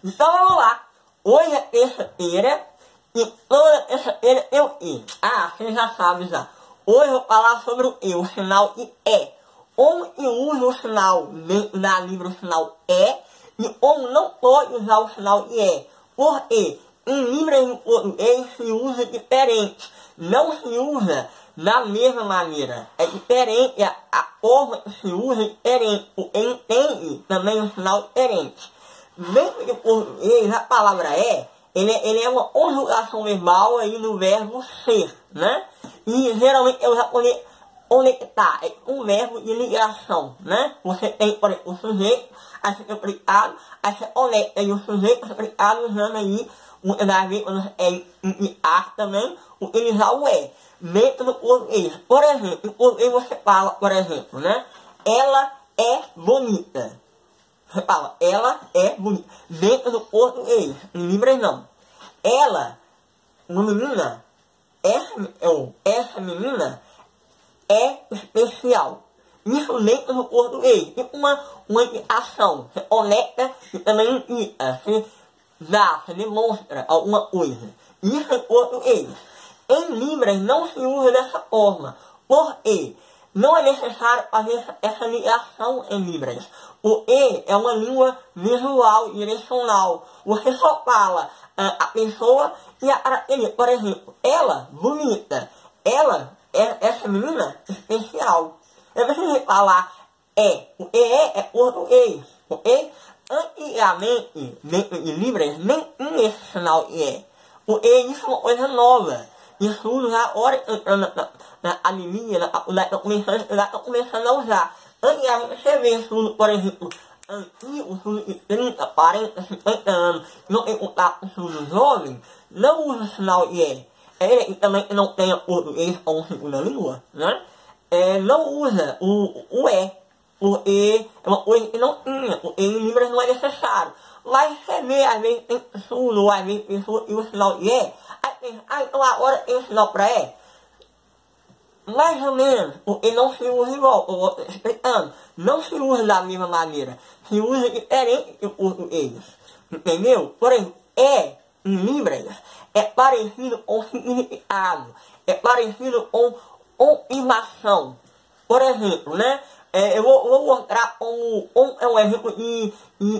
Então vamos lá. Hoje é terça-feira e toda terça-feira eu e. Ah, você já sabe já. Hoje eu vou falar sobre o E, o sinal de E. Como eu uso o sinal dentro da Libra, o sinal E, e como não pode usar o sinal de E. Porque em Libra e em português se usa diferente. Não se usa da mesma maneira. É diferente, a forma que se usa é diferente. Porque entende também um sinal diferente. Dentro de português, a palavra é, ele é uma conjugação verbal aí no verbo ser, né? E geralmente é usado poder conectar, é um verbo de ligação, né? Você tem, por exemplo, o sujeito, aí você tem o predicado, aí você conecta e o sujeito, o predicado, usando aí, muitas das vezes, é em ar também, utilizar o é. Dentro do português, por exemplo, em português você fala, por exemplo, né? Ela é bonita. Você fala, ela é bonita. Dentro do português, em Libras não. Ela, uma menina, essa menina é especial. Isso dentro do português. Tipo uma ação. Você conecta e também indica. Você dá, você demonstra alguma coisa. Isso é português. Em Libras não se usa dessa forma. Por quê? Não é necessário fazer essa ligação em Libras. O E é uma língua visual, direcional. Você só fala a pessoa e a característica. Por exemplo, ela, bonita. Ela, essa menina, especial. Eu preciso falar é. O E é português. Ok? Antigamente, dentro de Libras, nem tinha esse sinal E. O E isso é uma coisa nova. Isso usa agora entrando na academia, na faculdade, estão começando a usar. Antigamente você vê estudo, por exemplo, antigo, estudo de 30, 40, 50 anos, não tem contato com estudo jovem, não usa o sinal de E. Ele também não tem português como segunda língua, né? Não usa o E. Porque é uma coisa que não tinha, porque em Libras não é necessário. Mas você vê, às vezes tem estudo, às vezes pessoas que usam o sinal de E, então agora tem um sinal para E. Mais ou menos, porque não se usa igual, eu vou explicando. Não se usa da mesma maneira. Se usa diferente que o português. Entendeu? Porém, E em Libras é parecido com significado. É parecido com confirmação. Por exemplo, né? Eu vou mostrar como é um exemplo de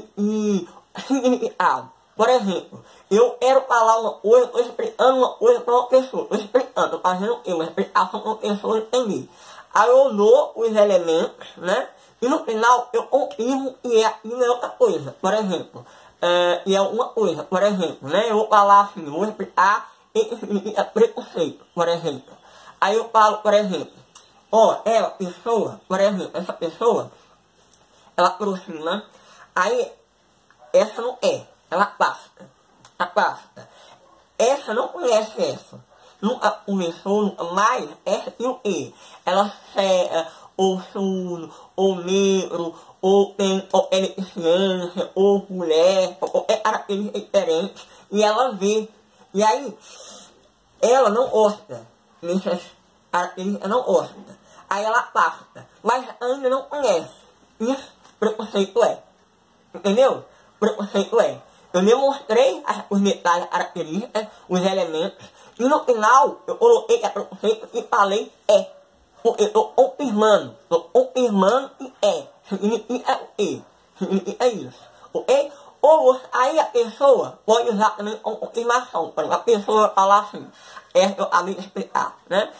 significado. Por exemplo, eu quero falar uma coisa, estou explicando uma coisa para uma pessoa, estou explicando, estou fazendo uma explicação para uma pessoa entender. Aí eu dou os elementos, né? E no final eu confirmo que aquilo é outra coisa. Por exemplo, e é uma coisa, por exemplo, né? Eu vou falar assim, vou explicar o que significa preconceito, por exemplo. Aí eu falo, por exemplo, ela, pessoa, por exemplo, essa pessoa, ela aproxima, aí essa não é. Ela afasta. Essa não conhece essa. Nunca começou, nunca mais. Essa tem o E. Ela cega, ou surdo, ou negro, ou tem deficiência, ou mulher, ou qualquer característica diferente. E ela vê. E aí, ela não gosta. Nessas características não gosta. Aí ela afasta. Mas ainda não conhece. Isso preconceito é. Entendeu? Preconceito é. Eu demonstrei os detalhes, características, os elementos, e no final eu coloquei a preconceito e falei é. Porque eu estou confirmando que é. Significa o E. Significa isso. Ok? Ou aí a pessoa pode usar também como confirmação. Por exemplo, a pessoa falar assim, eu acabei de explicar, né?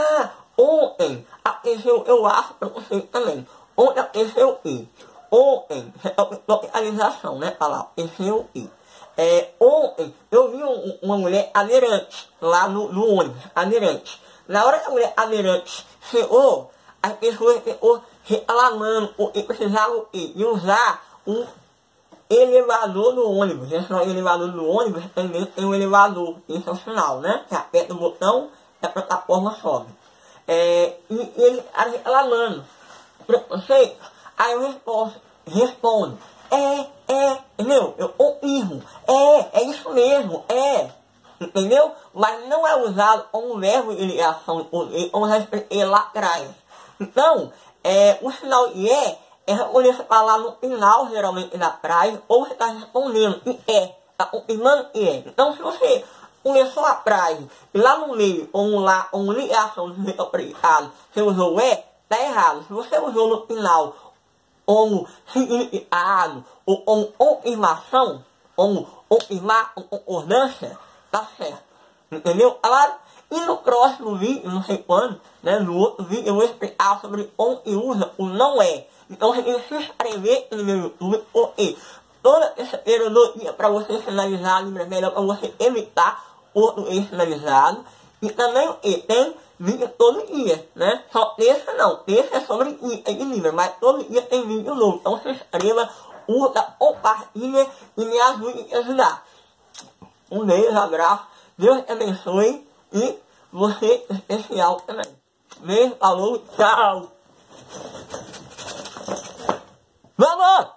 Ontem aconteceu, eu acho preconceito também. Ontem aconteceu o que? Ontem, localização, né? Falar, aconteceu e. Ontem eu vi uma mulher aderente lá no ônibus, aderente. Na hora que a mulher aderente chegou, as pessoas ficou reclamando porque precisavam de usar o elevador do ônibus. Esse não é o elevador do ônibus, também tem um elevador, esse é o sinal, né? Você aperta o botão e a plataforma sobe. E ele está reclamando. Preconceito. Aí eu respondo, entendeu? Eu confirmo, é isso mesmo, entendeu? Mas não é usado como verbo de ligação, como já expliquei lá atrás. Então, o sinal de é poder falar no final, geralmente, da frase, ou você está respondendo, e está confirmando que é. Então, se você começou a frase, e lá no meio, ou lá, ou ligação do jeito predicado, você usou está errado. Se você usou no final, como significado, ou como confirmação, como confirmar com concordância, tá certo. Entendeu? Claro. E no próximo vídeo, não sei quando, né, no outro vídeo eu vou explicar sobre como que usa o não é. Então você tem que se inscrever no meu YouTube, porque toda terça-feira eu dou dia para você finalizar a melhor para você evitar português finalizado. E também tem vídeo todo dia, né? Só terça não, terça é sobre dica de livro, mas todo dia tem vídeo novo. Então se inscreva, curta, compartilha e me ajude a ajudar. Um beijo, abraço, Deus te abençoe. E você é especial também. Beijo, falou, tchau! Vamos!